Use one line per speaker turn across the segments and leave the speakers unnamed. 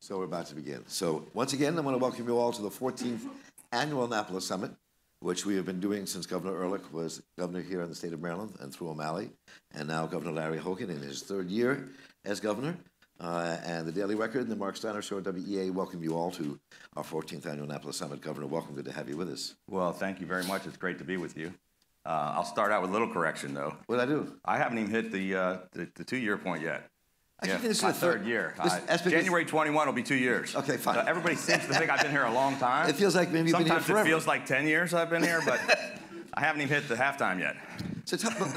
So we're about to begin. So once again, I want to welcome you all to the 14th Annual Annapolis Summit, which we have been doing since Governor Ehrlich was governor here in the state of Maryland and through O'Malley, and now Governor Larry Hogan in his third year as governor. And the Daily Record and the Marc Steiner Show at WEA welcome you all to our 14th Annual Annapolis Summit. Governor, welcome. Good to have you with us.
Well, thank you very much. It's great to be with you. I'll start out with a little correction, though.
What did I do?
I haven't even hit the 2-year point yet.
Yeah,
this is my third year. January 21 will be 2 years.
Okay, fine.
Everybody seems to think I've been here a long time.
It feels like maybe you've been here forever.
Sometimes it feels like 10 years I've been here, but I haven't even hit the halftime yet.
So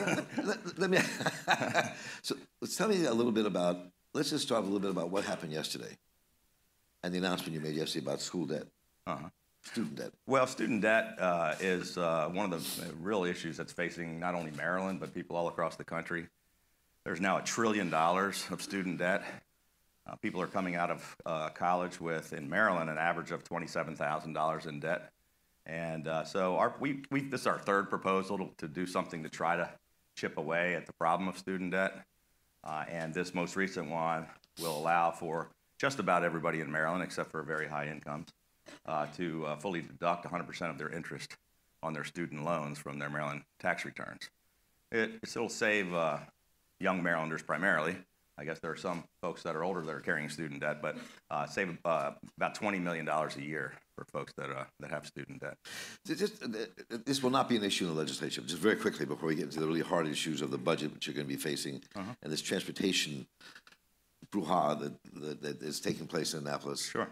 tell me a little bit about, let's just start a little bit about what happened yesterday and the announcement you made yesterday about school debt, student debt.
Well, student debt is one of the real issues that's facing not only Maryland, but people all across the country. There's now $1 trillion of student debt. People are coming out of college with, in Maryland, an average of $27,000 in debt. And so this is our third proposal to do something to try to chip away at the problem of student debt. And this most recent one will allow for just about everybody in Maryland, except for very high incomes, to fully deduct 100% of their interest on their student loans from their Maryland tax returns. It'll save young Marylanders primarily. I guess there are some folks that are older that are carrying student debt, but save about $20 million a year for folks that have student debt.
This will not be an issue in the legislature. Just very quickly before we get into the really hard issues of the budget, which you're going to be facing, and this transportation brouhaha that is taking place in Annapolis.
Sure.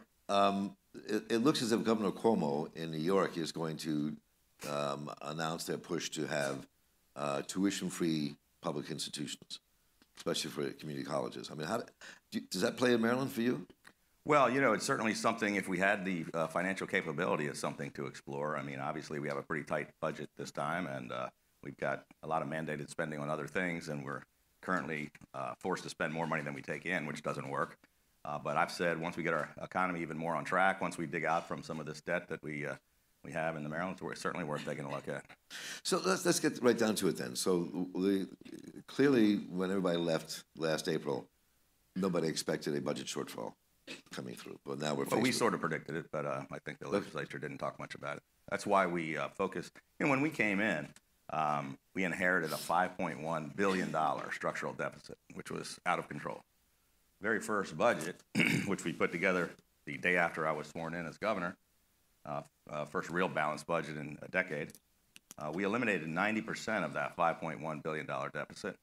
It looks as if Governor Cuomo in New York is going to announce their push to have tuition-free public institutions, especially for community colleges. I mean, does that play in Maryland for you?
Well, you know, it's certainly something, if we had the financial capability, it's something to explore. I mean, obviously, we have a pretty tight budget this time, and we've got a lot of mandated spending on other things, and we're currently forced to spend more money than we take in, which doesn't work. But I've said once we get our economy even more on track, once we dig out from some of this debt that we have in the Maryland, it's certainly worth taking a look at.
So let's get right down to it then. So clearly, when everybody left last April, nobody expected a budget shortfall coming through. But now
we sort of predicted it, but I think the legislature didn't talk much about it. That's why we focused. You know, when we came in, we inherited a $5.1 billion structural deficit, which was out of control. Very first budget, which we put together the day after I was sworn in as governor, first real balanced budget in a decade, we eliminated 90% of that $5.1 billion deficit.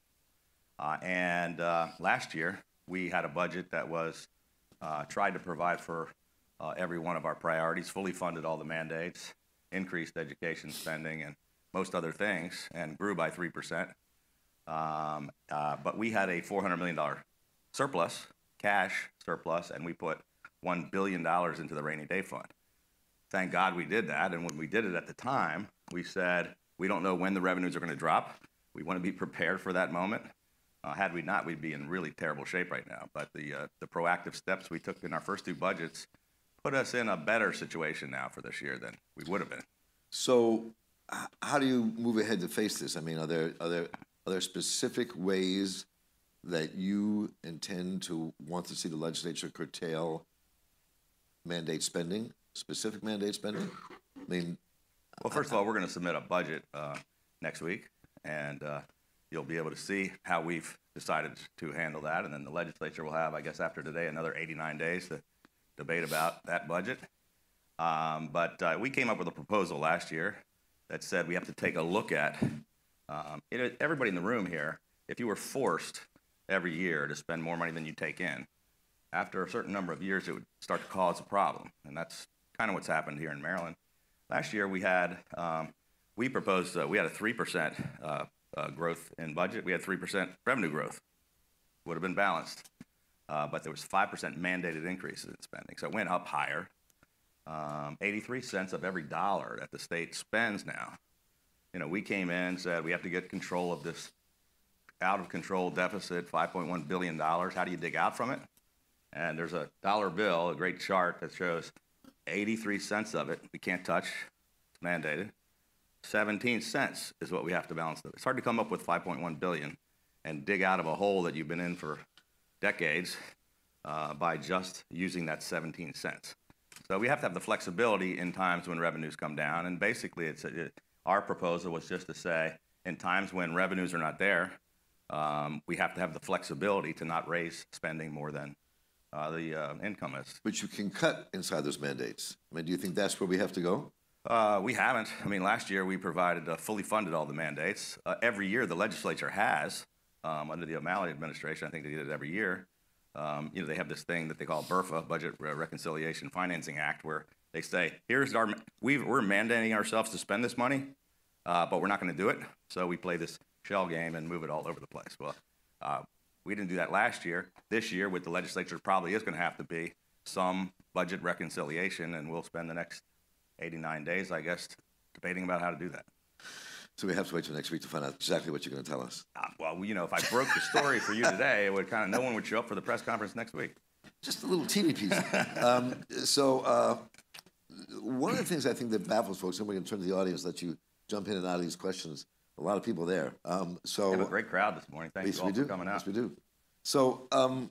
And last year, we had a budget that was tried to provide for every one of our priorities, fully funded all the mandates, increased education spending and most other things, and grew by 3%. But we had a $400 million surplus, cash surplus, and we put $1 billion into the rainy day fund. Thank God we did that, and when we did it at the time, we said, we don't know when the revenues are going to drop. We want to be prepared for that moment. Had we not, we'd be in really terrible shape right now. But the proactive steps we took in our first two budgets put us in a better situation now for this year than we would have been.
So how do you move ahead to face this? I mean, are there specific ways that you intend to want to see the legislature curtail mandate spending? Specific mandate spending? I mean,
well, first of all, we're going to submit a budget next week, and you'll be able to see how we've decided to handle that. And then the legislature will have, I guess, after today, another 89 days to debate about that budget. But we came up with a proposal last year that said we have to take a look at everybody in the room here. If you were forced every year to spend more money than you take in, after a certain number of years, it would start to cause a problem, and that's kind of what's happened here in Maryland. Last year, we had we proposed we had a 3% growth in budget. We had 3% revenue growth. Would have been balanced, but there was 5% mandated increases in spending, so it went up higher. 83 cents of every dollar that the state spends now. You know, we came in and said we have to get control of this out-of-control deficit, $5.1 billion. How do you dig out from it? And there's a dollar bill, a great chart that shows 83 cents of it we can't touch. It's mandated. 17 cents is what we have to balance. It's hard to come up with $5.1 billion and dig out of a hole that you've been in for decades by just using that 17 cents. So we have to have the flexibility in times when revenues come down. And basically, our proposal was just to say, in times when revenues are not there, we have to have the flexibility to not raise spending more than the income is.
But you can cut inside those mandates. I mean, do you think that's where we have to go?
We haven't. I mean, last year we provided, fully funded all the mandates. Every year the legislature has, under the O'Malley administration, I think they did it every year. They have this thing that they call BRFA, Budget Reconciliation Financing Act, where they say, we're mandating ourselves to spend this money, but we're not going to do it. So we play this shell game and move it all over the place. Well, we didn't do that last year. This year, with the legislature, probably is going to have to be some budget reconciliation, and we'll spend the next 89 days, I guess, debating about how to do that.
So we have to wait till next week to find out exactly what you're going to tell us.
Well, if I broke the story for you today, it would no one would show up for the press conference next week.
Just a little teeny piece. One of the things I think that baffles folks, and we can turn to the audience, let you jump in and out of these questions. A lot of people there.
We have a great crowd this morning. Thank you all for coming out.
Yes, we do. So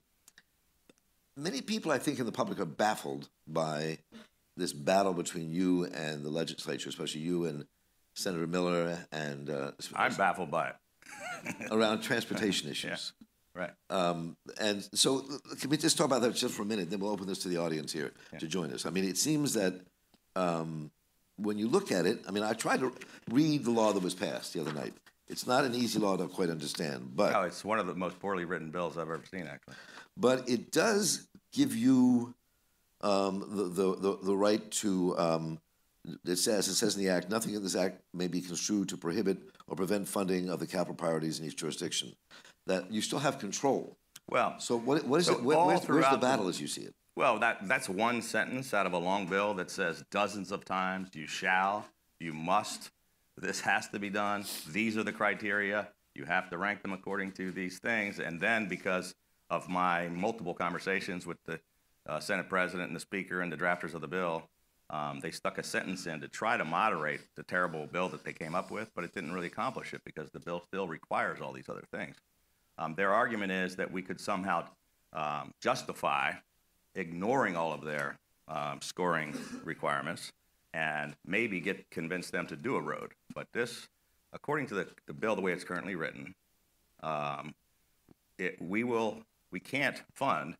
many people, I think, in the public are baffled by this battle between you and the legislature, especially you and Senator Miller and
I'm baffled by it.
around transportation issues.
Yeah, right.
And so can we just talk about that just for a minute, then we'll open this to the audience here to join us. I mean, it seems that when you look at it, I mean, I tried to read the law that was passed the other night. It's not an easy law to quite understand, but...
No, it's one of the most poorly written bills I've ever seen, actually.
But it does give you the right to... It says in the Act, nothing in this Act may be construed to prohibit or prevent funding of the capital priorities in each jurisdiction. That you still have control.
Well,
so what is it? Where's the battle as you see it?
Well, that's one sentence out of a long bill that says dozens of times, you shall, you must, this has to be done, these are the criteria, you have to rank them according to these things. And then because of my multiple conversations with the Senate President and the Speaker and the drafters of the bill, they stuck a sentence in to try to moderate the terrible bill that they came up with, but it didn't really accomplish it because the bill still requires all these other things. Their argument is that we could somehow justify ignoring all of their scoring requirements and maybe convince them to do a road. But this, according to the bill, the way it's currently written, we can't fund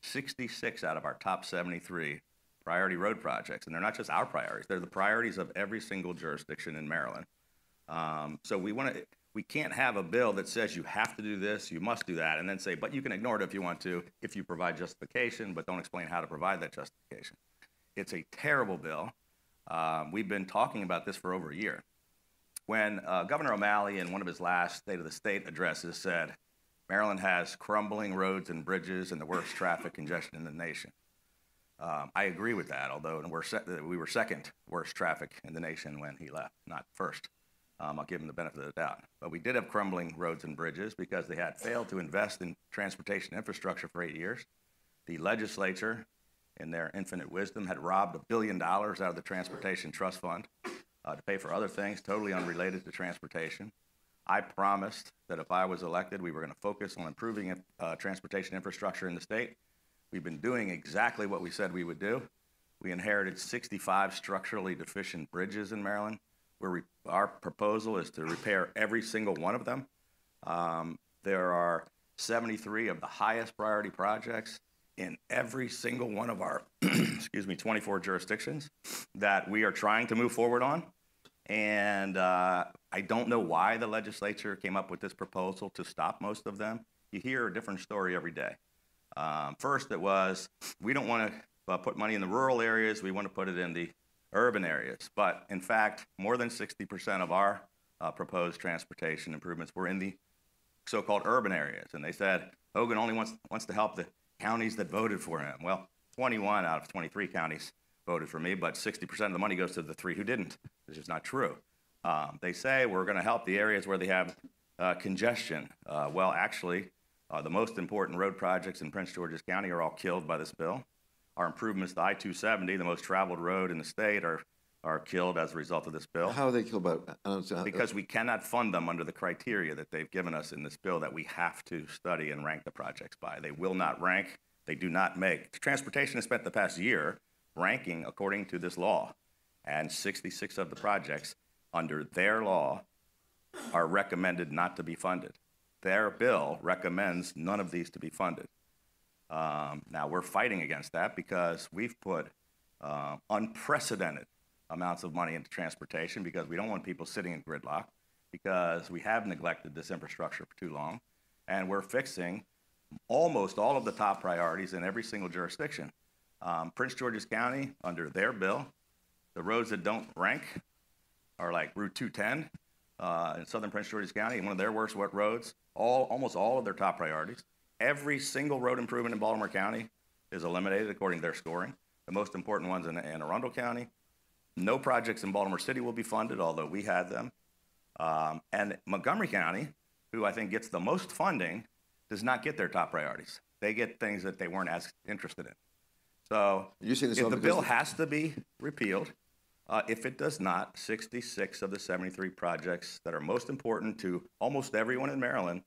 66 out of our top 73 priority road projects. And they're not just our priorities, they're the priorities of every single jurisdiction in Maryland. So we can't have a bill that says you have to do this, you must do that, and then say, but you can ignore it if you want to, if you provide justification, but don't explain how to provide that justification. It's a terrible bill. We've been talking about this for over a year. When Governor O'Malley, in one of his last State of the State addresses, said, Maryland has crumbling roads and bridges and the worst traffic congestion in the nation. I agree with that, although we were second worst traffic in the nation when he left, not first. I'll give him the benefit of the doubt. But we did have crumbling roads and bridges because they had failed to invest in transportation infrastructure for 8 years. The legislature, in their infinite wisdom, had robbed $1 billion out of the Transportation Trust Fund to pay for other things totally unrelated to transportation. I promised that if I was elected, we were going to focus on improving transportation infrastructure in the state. We've been doing exactly what we said we would do. We inherited 65 structurally deficient bridges in Maryland. Our proposal is to repair every single one of them. There are 73 of the highest priority projects in every single one of our 24 jurisdictions that we are trying to move forward on. And I don't know why the legislature came up with this proposal to stop most of them. You hear a different story every day. First, it was, we don't want to put money in the rural areas, we want to put it in the urban areas. But in fact, more than 60% of our proposed transportation improvements were in the so-called urban areas. And they said, Hogan only wants to help the counties that voted for him. Well, 21 out of 23 counties voted for me, but 60% of the money goes to the 3 who didn't, which is not true. They say we're going to help the areas where they have congestion. Well, actually, the most important road projects in Prince George's County are all killed by this bill. Our improvements to I-270, the most traveled road in the state, are killed as a result of this bill.
How are they killed by?
Because we cannot fund them under the criteria that they've given us in this bill that we have to study and rank the projects by. They will not rank. They do not make. Transportation has spent the past year ranking according to this law, and 66 of the projects under their law are recommended not to be funded. Their bill recommends none of these to be funded. Now, we're fighting against that because we've put unprecedented amounts of money into transportation because we don't want people sitting in gridlock, because we have neglected this infrastructure for too long, and we're fixing almost all of the top priorities in every single jurisdiction. Prince George's County, under their bill, the roads that don't rank are like Route 210 in southern Prince George's County, one of their worst roads, almost all of their top priorities. Every single road improvement in Baltimore County is eliminated according to their scoring. The most important ones in Anne Arundel County. No projects in Baltimore City will be funded, although we had them. And Montgomery County, who I think gets the most funding, does not get their top priorities. They get things that they weren't as interested in. So if the bill has to be repealed, if it does not, 66 of the 73 projects that are most important to almost everyone in Maryland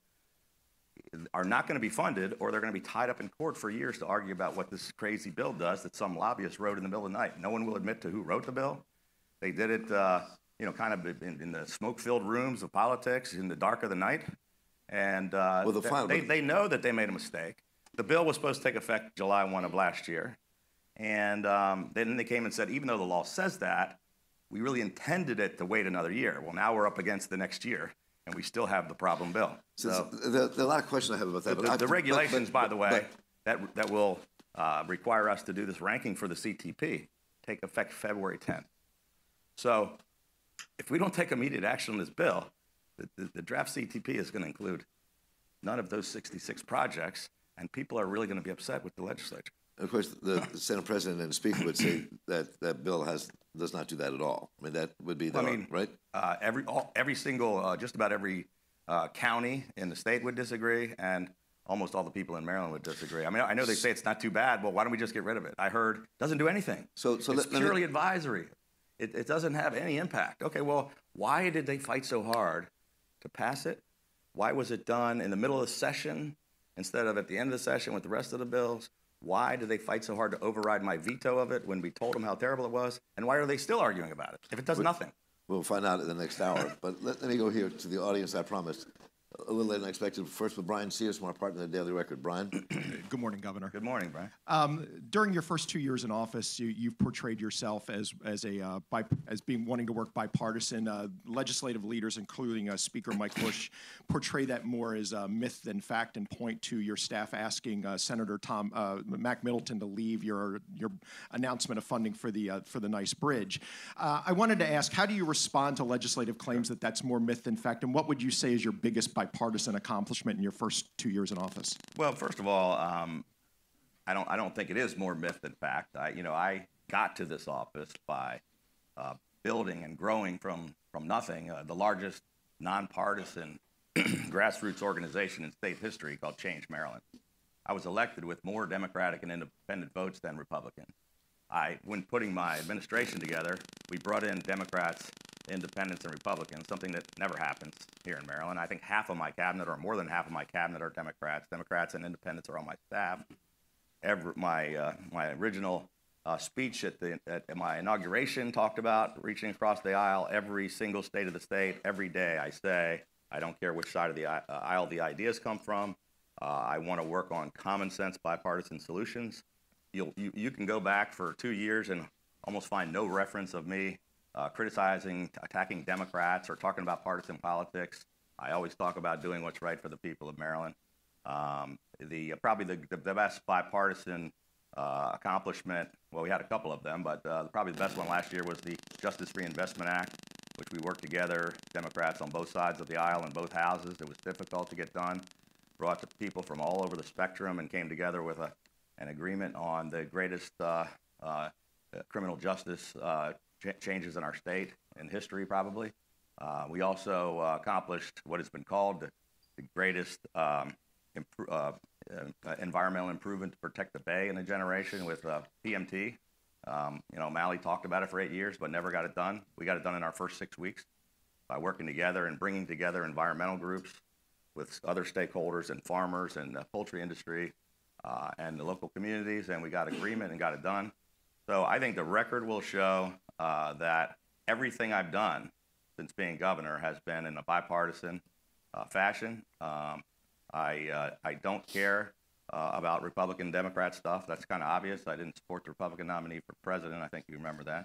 are not going to be funded, or they're going to be tied up in court for years to argue about what this crazy bill does that some lobbyist wrote in the middle of the night. No one will admit to who wrote the bill. They did it, kind of in the smoke-filled rooms of politics in the dark of the night. And they know that they made a mistake. The bill was supposed to take effect July 1 of last year. And then they came and said, even though the law says that, we really intended it to wait another year. Well, now we're up against the next year, and we still have the problem bill.
So there are a lot of questions I have about that.
The regulations, by the way, that will require us to do this ranking for the CTP take effect February 10th. So if we don't take immediate action on this bill, the draft CTP is going to include none of those 66 projects, and people are really going to be upset with the legislature.
Of course, the Senate President and Speaker would say that that bill does not do that at all. I mean, that would be right?
Every single, just about every county in the state would disagree, and almost all the people in Maryland would disagree. I mean, I know they say it's not too bad. Well, why don't we just get rid of it? I heard it doesn't do anything. So it's purely advisory. It doesn't have any impact. Okay, well, why did they fight so hard to pass it? Why was it done in the middle of the session instead of at the end of the session with the rest of the bills? Why did they fight so hard to override my veto of it when we told them how terrible it was? And why are they still arguing about it if it does nothing?
We'll find out in the next hour. But let me go here to the audience, I promised. A little later than expected. First with Brian Sears from our partner, the Daily Record. Brian?
Good morning, Governor.
Good morning, Brian.
During your first 2 years in office, you've portrayed yourself as being wanting to work bipartisan. Legislative leaders, including Speaker Mike Bush, portray that more as a myth than fact, and point to your staff asking Senator Mac Middleton to leave your announcement of funding for the Nice Bridge. I wanted to ask, how do you respond to legislative claims that that's more myth than fact, and what would you say is your biggest bipartisan accomplishment in your first 2 years in office?
Well, first of all, I don't think it is more myth than fact. I got to this office by building and growing from nothing, the largest nonpartisan grassroots organization in state history called Change Maryland. I was elected with more Democratic and independent votes than Republican. When putting my administration together, we brought in Democrats, independents, and Republicans, something that never happens here in Maryland. I think half of my cabinet, or more than half of my cabinet, are Democrats. Democrats and independents are on my staff. My original speech at my inauguration talked about reaching across the aisle. Every single state of the state, every day I say, I don't care which side of the aisle the ideas come from. I want to work on common sense bipartisan solutions. You can go back for 2 years and almost find no reference of me criticizing, attacking Democrats, or talking about partisan politics. I always talk about doing what's right for the people of Maryland. Probably the best bipartisan accomplishment, well, we had a couple of them, but probably the best one last year was the Justice Reinvestment Act, which we worked together, Democrats on both sides of the aisle in both houses. It was difficult to get done. Brought to people from all over the spectrum and came together with an agreement on the greatest criminal justice changes in our state in history, probably. We also accomplished what has been called the greatest environmental improvement to protect the Bay in a generation with PMT. O'Malley talked about it for 8 years, but never got it done. We got it done in our first 6 weeks by working together and bringing together environmental groups with other stakeholders and farmers and the poultry industry. and the local communities, and we got agreement and got it done. So I think the record will show that everything I've done since being governor has been in a bipartisan fashion. I don't care about Republican Democrat stuff. That's kind of obvious. I didn't support the Republican nominee for president. I think you remember that.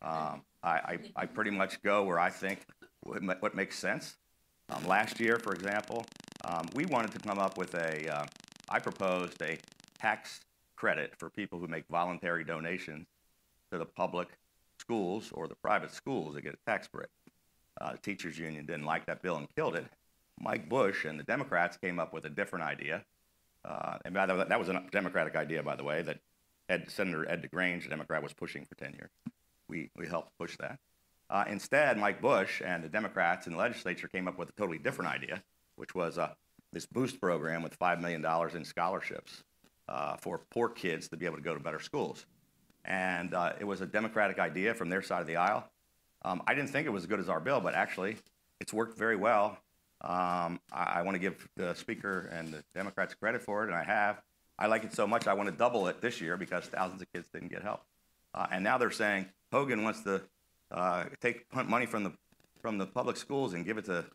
I pretty much go where I think what makes sense. Last year, for example, we wanted to come up with I proposed a tax credit for people who make voluntary donations to the public schools or the private schools that get a tax break. The teachers union didn't like that bill and killed it. Mike Bush and the Democrats came up with a different idea. And by the way, that was a Democratic idea, by the way, that Senator Ed DeGrange, a Democrat, was pushing for 10 years. We helped push that. Instead, Mike Bush and the Democrats in the legislature came up with a totally different idea, which was this boost program with $5 million in scholarships for poor kids to be able to go to better schools. And it was a Democratic idea from their side of the aisle. I didn't think it was as good as our bill, but actually it's worked very well. I want to give the Speaker and the Democrats credit for it, and I have. I like it so much I want to double it this year because thousands of kids didn't get help. And now they're saying Hogan wants to take money from the public schools and give it to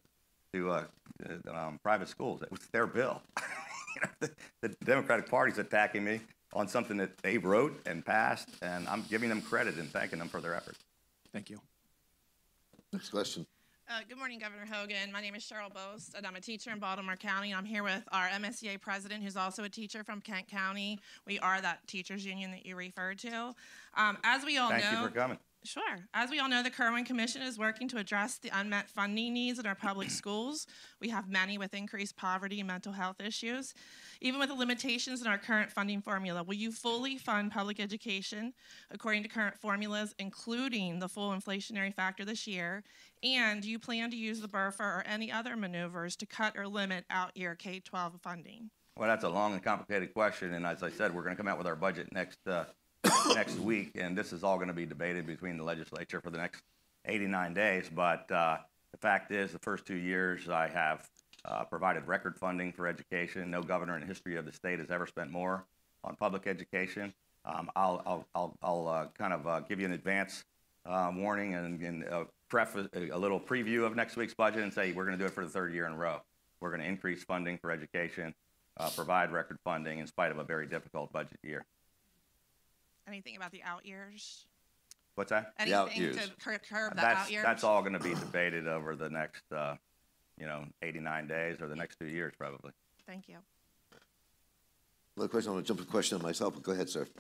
private schools. It was their bill. The Democratic Party's attacking me on something that they wrote and passed, and I'm giving them credit and thanking them for their efforts.
Thank you.
Next question.
Good morning, Governor Hogan. My name is Cheryl Bost, and I'm a teacher in Baltimore County. I'm here with our MSCA president, who's also a teacher from Kent County. We are that teachers union that you referred to. As we all know,
Thank you for coming.
Sure. As we all know, the Kerwin Commission is working to address the unmet funding needs in our public schools. We have many with increased poverty and mental health issues. Even with the limitations in our current funding formula, will you fully fund public education according to current formulas, including the full inflationary factor this year? And do you plan to use the BRFA or any other maneuvers to cut or limit out-year K-12 funding?
Well, that's a long and complicated question, and as I said, we're going to come out with our budget next week, and this is all going to be debated between the legislature for the next 89 days. But the fact is, the first 2 years I have provided record funding for education. No governor in the history of the state has ever spent more on public education. I'll kind of give you an advance warning and preface a little preview of next week's budget and say we're going to do it for the third year in a row. We're going to increase funding for education, provide record funding in spite of a very difficult budget year.
Anything about the out years?
What's that?
Anything to curb the out years?
That's all going to be debated over the next, 89 days or the next 2 years probably.
Thank you.
Another question. I want to jump to a question myself. Go ahead, sir.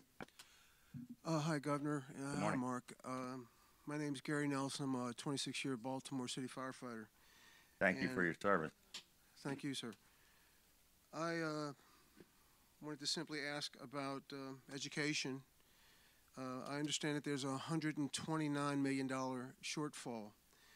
Hi, Governor.
Good
Hi,
morning.
Mark. My name is Gary Nelson. I'm a 26-year Baltimore City firefighter.
Thank you for your service.
Thank you, sir. I wanted to simply ask about education. I understand that there's a $129 million shortfall,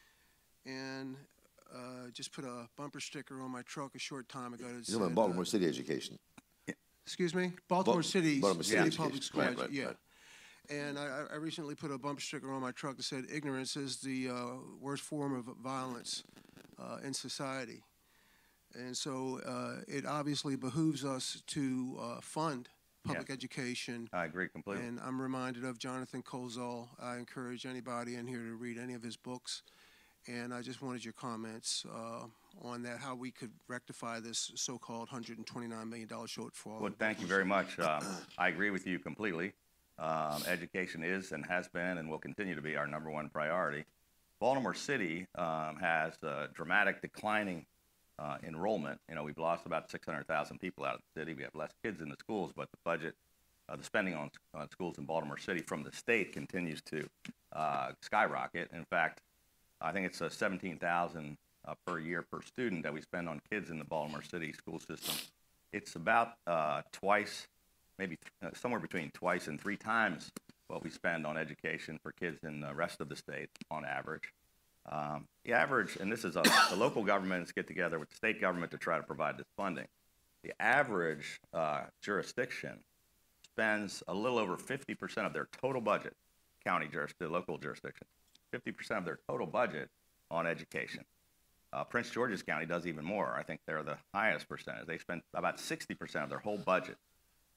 and just put a bumper sticker on my truck a short time ago. That
You're talking about Baltimore City education.
Excuse me? Baltimore City
Baltimore City
Public School.
Right,
yeah.
right.
And I recently put a bumper sticker on my truck that said, "Ignorance is the worst form of violence in society." And so it obviously behooves us to fund public education.
I agree completely.
And I'm reminded of Jonathan Kozol. I encourage anybody in here to read any of his books. And I just wanted your comments on that, how we could rectify this so-called $129 million shortfall.
Well, thank you very much. I agree with you completely. Education is and has been and will continue to be our number one priority. Baltimore City has dramatic declining enrollment. We've lost about 600,000 people out of the city. We have less kids in the schools, but the budget, the spending on schools in Baltimore City from the state continues to skyrocket. In fact, I think it's $17,000 per year per student that we spend on kids in the Baltimore City school system. It's about twice, maybe somewhere between twice and 3 times what we spend on education for kids in the rest of the state on average. The average, and this is the local governments get together with the state government to try to provide this funding. The average jurisdiction spends a little over 50% of their total budget, the local jurisdiction, 50% of their total budget on education. Prince George's County does even more. I think they're the highest percentage. They spend about 60% of their whole budget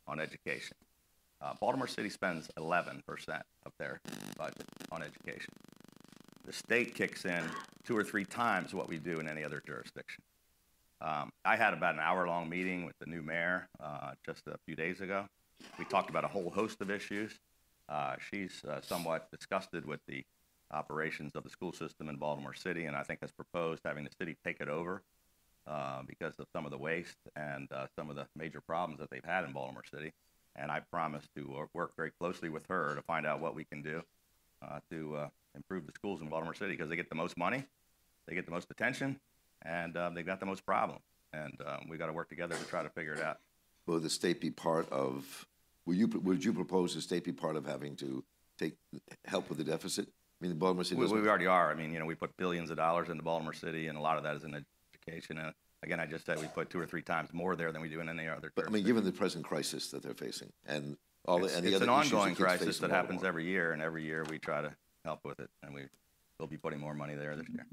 on education. Baltimore City spends 11% of their budget on education. The state kicks in 2 or 3 times what we do in any other jurisdiction. I had about an hour-long meeting with the new mayor just a few days ago. We talked about a whole host of issues. She's somewhat disgusted with the operations of the school system in Baltimore City, and I think has proposed having the city take it over because of some of the waste and some of the major problems that they've had in Baltimore City. And I promised to work very closely with her to find out what we can do to improve the schools in Baltimore City, because they get the most money, they get the most attention, and they've got the most problems. And we got to work together to try to figure it out.
Will the state be part of? Would you propose the state be part of having to help with the deficit? I mean, Baltimore City.
We already are. I mean, we put billions of dollars into Baltimore City, and a lot of that is in education. And again, I just said we put 2 or 3 times more there than we do in any other.
But I mean, given the present crisis that they're facing, and all the
it's
other
an ongoing crisis
issues
that happens every year, and every year we try to help with it, and we'll be putting more money there this year.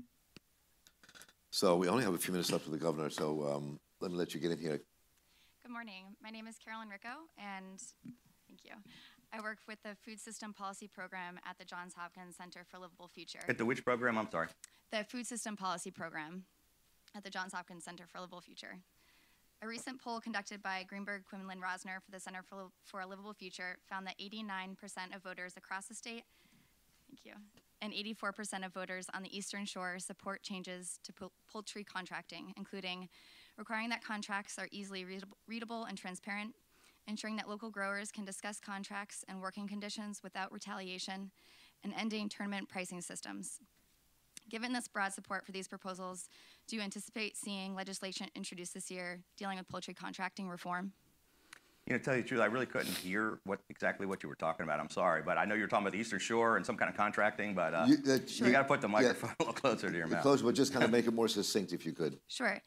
So we only have a few minutes left with the governor, so let me let you get in here.
Good morning. My name is Carolyn Ricco, and thank you. I work with the Food System Policy Program at the Johns Hopkins Center for Livable Future.
At the which program? I'm sorry.
The Food System Policy Program at the Johns Hopkins Center for Livable Future. A recent poll conducted by Greenberg, Quinlan, Rosner for the Center for a Livable Future found that 89% of voters across the state, thank you, and 84% of voters on the Eastern Shore support changes to poultry contracting, including requiring that contracts are easily readable and transparent, ensuring that local growers can discuss contracts and working conditions without retaliation, and ending tournament pricing systems. Given this broad support for these proposals, do you anticipate seeing legislation introduced this year dealing with poultry contracting reform?
To tell you the truth, I really couldn't hear exactly what you were talking about. I'm sorry, but I know you're talking about the Eastern Shore and some kind of contracting, but you got to put the microphone a little closer to your mouth.
Close, but just kind of make it more succinct if you could.
Sure.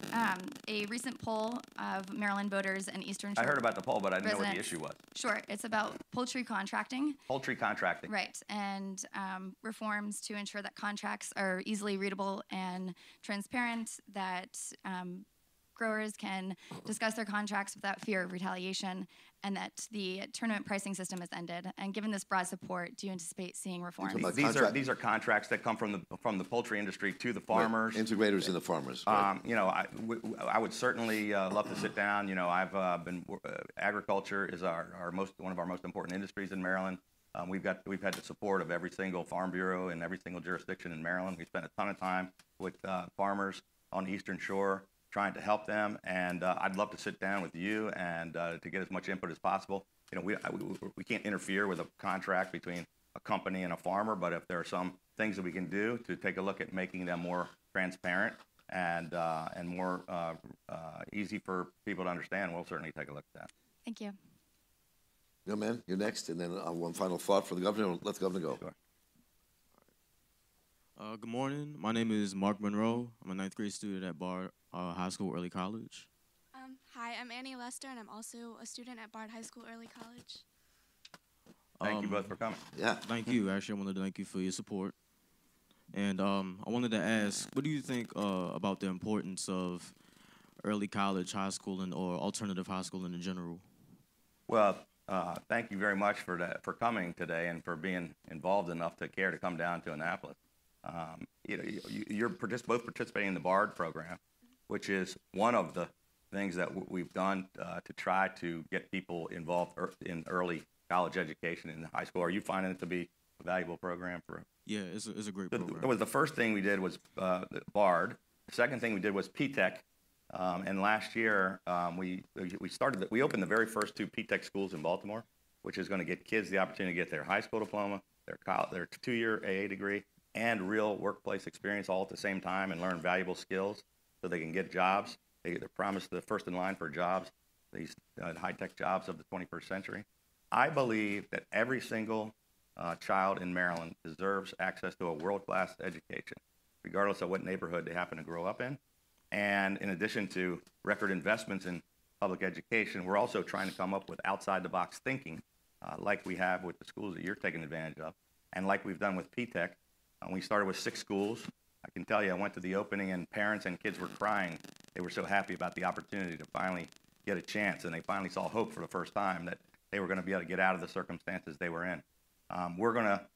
A recent poll of Maryland voters and Eastern Shore.
I heard about the poll, but I didn't know what the issue was.
Sure. It's about poultry contracting.
Poultry contracting.
Right. And reforms to ensure that contracts are easily readable and transparent, that growers can discuss their contracts without fear of retaliation, and that the tournament pricing system is ended. And given this broad support, do you anticipate seeing reforms?
These are contracts that come from the poultry industry to the farmers.
Right. Integrators and the farmers. Right.
I would certainly love to sit down. I've been agriculture is one of our most important industries in Maryland. We've had the support of every single farm bureau in every single jurisdiction in Maryland. We spent a ton of time with farmers on the Eastern Shore, trying to help them, and I'd love to sit down with you and to get as much input as possible. We can't interfere with a contract between a company and a farmer, but if there are some things that we can do to take a look at making them more transparent and more easy for people to understand, we'll certainly take a look at that.
Thank you.
Young man, you're next, and then one final thought for the governor. Let the governor go.
Sure.
Good morning. My name is Marc Monroe. I'm a 9th grade student at Bard High School Early College.
Hi, I'm Annie Lester, and I'm also a student at Bard High School Early College.
Thank you both for coming.
Yeah.
Thank you. Actually, I wanted to thank you for your support. And I wanted to ask, what do you think about the importance of early college, high school, or alternative high school in general?
Well, thank you very much for coming today and for being involved enough to care to come down to Annapolis. You're both participating in the BARD program, which is one of the things that we've done to try to get people involved in early college education in high school. Are you finding it to be a valuable program for?
Yeah, it's a great program.
The first thing we did was BARD. The second thing we did was PTEC. And last year we opened the very first 2 PTEC schools in Baltimore, which is going to get kids the opportunity to get their high school diploma, their 2-year AA degree, and real workplace experience all at the same time, and learn valuable skills so they can get jobs. They're promised the first in line for jobs, these high-tech jobs of the 21st century. I believe that every single child in Maryland deserves access to a world-class education, regardless of what neighborhood they happen to grow up in. And in addition to record investments in public education, we're also trying to come up with outside-the-box thinking, like we have with the schools that you're taking advantage of, and like we've done with PTEC. We started with 6 schools. I can tell you, I went to the opening, and parents and kids were crying. They were so happy about the opportunity to finally get a chance, and they finally saw hope for the first time that they were going to be able to get out of the circumstances they were in. We're going to,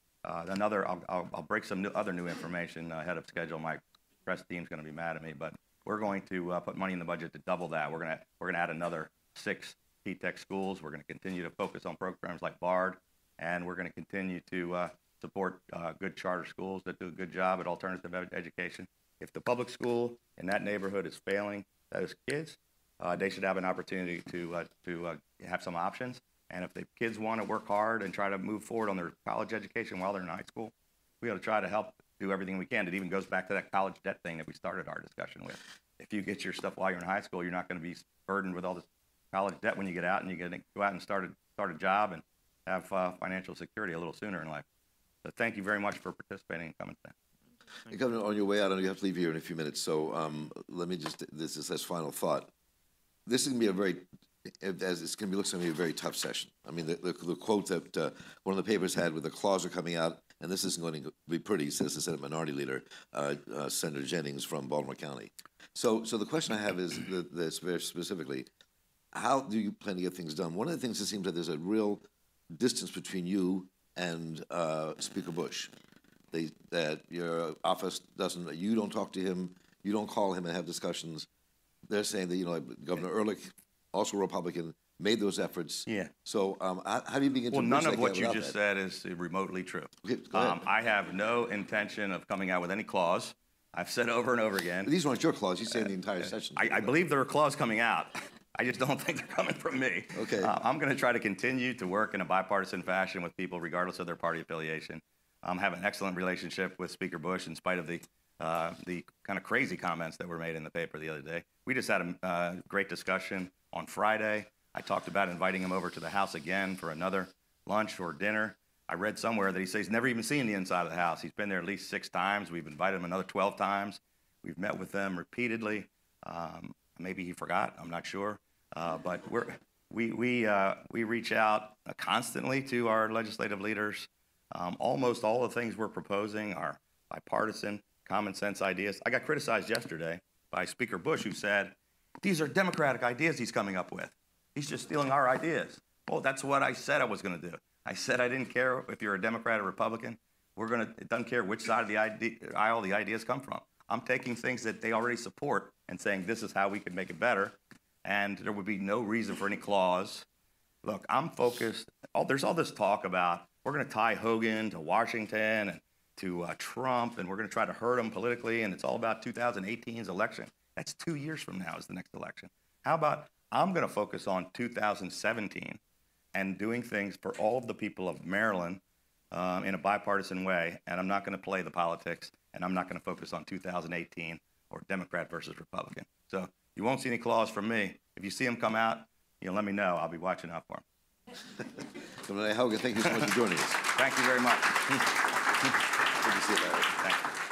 I'll break some other new information ahead of schedule. My press team's going to be mad at me, but we're going to put money in the budget to double that. We're going to add another 6 P-Tech schools. We're going to continue to focus on programs like BARD, and we're going to continue to support good charter schools that do a good job at alternative education. If the public school in that neighborhood is failing those kids, they should have an opportunity to have some options. And if the kids want to work hard and try to move forward on their college education while they're in high school, we ought to try to help do everything we can. It even goes back to that college debt thing that we started our discussion with. If you get your stuff while you're in high school, you're not going to be burdened with all this college debt when you get out, and you're going to go out and start a job and have financial security a little sooner in life. So thank you very much for participating and coming today.
Hey, Governor, on your way out, I know you have to leave here in a few minutes, so let me just, this is as final thought. This is going to be a very, as it's going to be, looks like a very tough session. I mean, the quote that one of the papers had with the clause are coming out, and this isn't going to be pretty, says the Senate Minority Leader, Senator Jennings from Baltimore County. So the question I have is this very specifically, how do you plan to get things done? One of the things, it seems that there's a real distance between you and Speaker Bush. That your office doesn't, you don't talk to him, you don't call him and have discussions. They're saying that, you know, Governor Ehrlich, also Republican, made those efforts.
Yeah.
So how do you begin to...
Well, none of what you just said is remotely true.
Okay, go ahead.
I have no intention of coming out with any clause. I've said over and over again.
But these weren't your clause. You say the entire session.
I believe there are clauses coming out. I just don't think they're coming from me.
Okay.
I'm going to try to continue to work in a bipartisan fashion with people, regardless of their party affiliation. Have an excellent relationship with Speaker Bush, in spite of the kind of crazy comments that were made in the paper the other day. We just had a great discussion on Friday. I talked about inviting him over to the House again for another lunch or dinner. I read somewhere that he says he's never even seen the inside of the House. He's been there at least 6 times. We've invited him another 12 times. We've met with them repeatedly. Maybe he forgot. I'm not sure. But we reach out constantly to our legislative leaders. Almost all the things we're proposing are bipartisan, common sense ideas. I got criticized yesterday by Speaker Bush, who said, these are Democratic ideas he's coming up with. He's just stealing our ideas. Well, that's what I said I was going to do. I said I didn't care if you're a Democrat or Republican. It doesn't care which side of the aisle the ideas come from. I'm taking things that they already support and saying this is how we can make it better, and there would be no reason for any clause. Look, I'm focused. There's all this talk about we're going to tie Hogan to Washington and to Trump, and we're going to try to hurt him politically, and it's all about 2018's election. That's 2 years from now is the next election. How about I'm going to focus on 2017 and doing things for all of the people of Maryland in a bipartisan way, and I'm not going to play the politics, and I'm not going to focus on 2018 or Democrat versus Republican. So you won't see any clause from me. If you see him come out, let me know. I'll be watching out for him.
Hogan, thank you so much for joining us.
Thank you very much.
Good to see you, Larry.
Thank you.